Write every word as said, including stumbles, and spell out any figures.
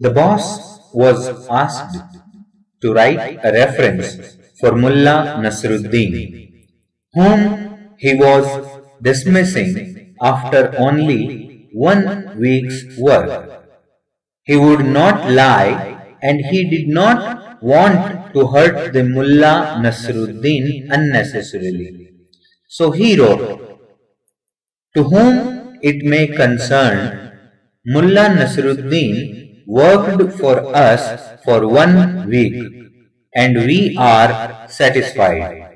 The boss was asked to write a reference for Mullah Nasruddin, whom he was dismissing after only one week's work. He would not lie and he did not want to hurt the Mullah Nasruddin unnecessarily. So he wrote, "To whom it may concern, Mullah Nasruddin worked for us for one week and we are satisfied.